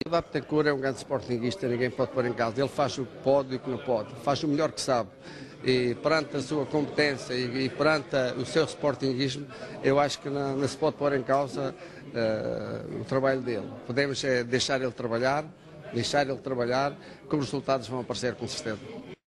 O Bittencourt é um grande sportinguista, ninguém pode pôr em causa. Ele faz o que pode e o que não pode, faz o melhor que sabe. E perante a sua competência e perante o seu sportinguismo, eu acho que não se pode pôr em causa o trabalho dele. Podemos deixar ele trabalhar, que os resultados vão aparecer com certeza.